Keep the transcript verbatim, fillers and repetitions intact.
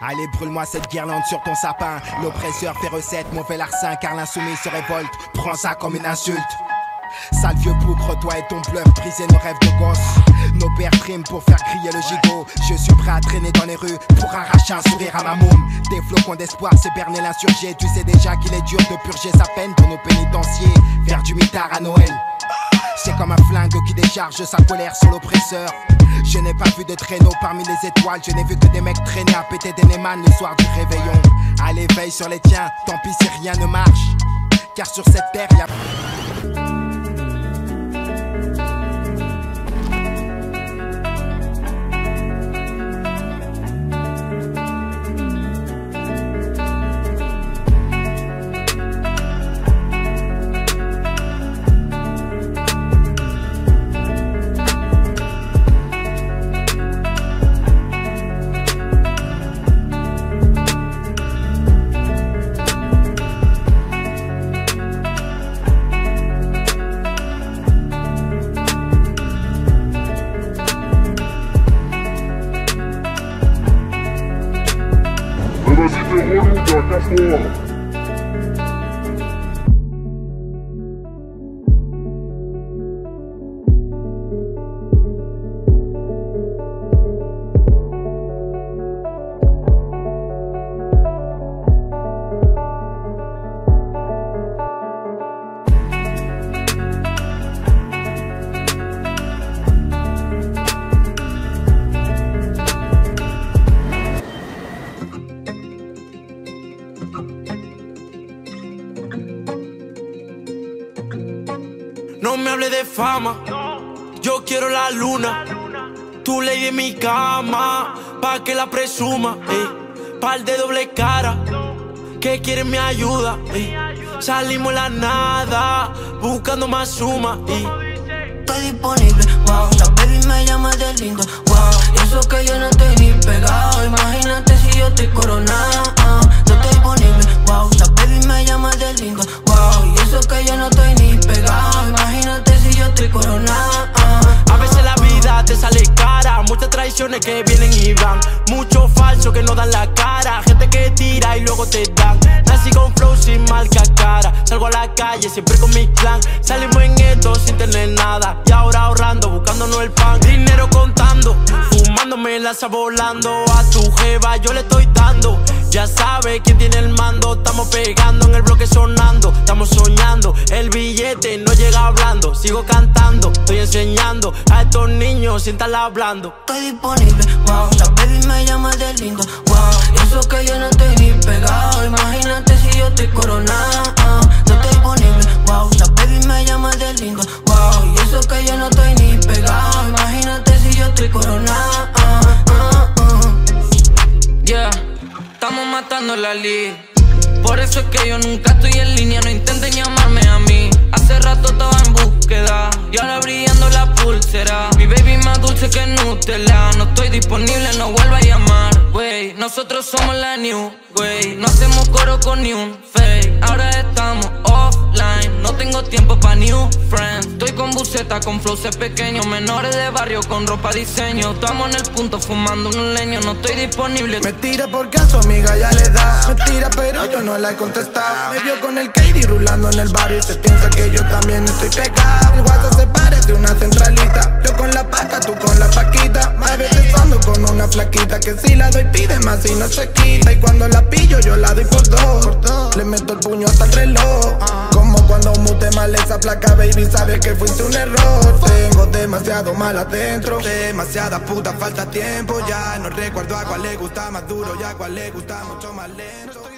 Allez, brûle-moi cette guirlande sur ton sapin. L'oppresseur fait recette, mauvais larcin, car l'insoumis se révolte. Prends ça comme une insulte. Sale vieux bougre, toi et ton bluff, briser nos rêves de gosse. Nos pères triment pour faire crier le gigot. Je suis prêt à traîner dans les rues pour arracher un sourire à ma môme. Des flocons d'espoir, c'est berner l'insurgé. Tu sais déjà qu'il est dur de purger sa peine dans nos pénitenciers. Faire du mitard à Noël, c'est comme un flingue qui décharge sa colère sur l'oppresseur. Je n'ai pas vu de traîneau parmi les étoiles. Je n'ai vu que des mecs traîner à péter des Neyman le soir du réveillon. Allez, veille sur les tiens, tant pis si rien ne marche, car sur cette terre y'a... No me hable de fama, yo quiero la luna. Tu ley en mi cama, pa' que la presuma, eh. Par de doble cara, que quieren mi ayuda, eh. Salimos la nada, buscando más suma, eh. Estoy disponible, wow. La baby me llama de lindo, wow. Y eso que yo no estoy ni pegado. Imagínate si yo estoy coronado, uh. No estoy disponible, wow. La baby me llama de lindo, wow. Y eso que yo no estoy ni pegado. Imagínate si yo estoy coronado, uh. A veces la vida te sale cara, muchas traiciones que vienen y van, mucho falso que no dan la cara, gente que tira y luego te dan. Nací con flow sin marca cara, salgo a la calle siempre con mi clan. Salimos en esto sin tener nada, y ahora ahorrando, buscándonos el pan. Dinero contando, fumándome la volando. A tu jeva yo le estoy dando, ya sabe quién tiene el mando. Estamos pegando en el bloque sonando, estamos soñando, el billete no llega hablando. Sigo cantando, estoy enseñando a estos niños sin estar hablando. Estoy disponible, wow. La baby me llama de lindo, wow. Y eso que yo no estoy ni pegado. Imagínate si yo estoy coronado, uh. No estoy disponible, wow. La baby me llama de lindo, wow. Y eso que yo no estoy ni pegado. Imagínate si yo estoy coronado, uh, uh, uh. Yeah, estamos matando la lid. Por eso es que yo nunca estoy en línea. No intenten llamarme a mí. Hace rato estaba en búsqueda y ahora brillando la pulsera. Mi baby más dulce que Nutella. No estoy disponible, no vuelva a llamar, wey. Nosotros somos la new, wey. No hacemos coro con ni un fake. Ahora estamos offline, no tengo tiempo pa' new friends. Estoy con buceta, con flows pequeños, menores de barrio con ropa diseño. Estamos en el punto fumando un leño, no estoy disponible. Me tira porque a su amiga ya le da. Me tira pero yo no la he contestado. Me vio con el Katie rulando en el barrio y se piensa que yo también estoy pegado. El WhatsApp se parece una centralita. Yo con la paca, tú con la paquita. Me ves besando con una flaquita que si la doy pide más y no se quita. Y cuando la pillo yo la doy por dos. Le meto el puño hasta el reloj. Como cuando mute mal esa placa, baby, sabes que fuiste un error. Tengo demasiado mal adentro, demasiada puta falta tiempo. Ya no recuerdo a cuál le gusta más duro y a cuál le gusta mucho más lento.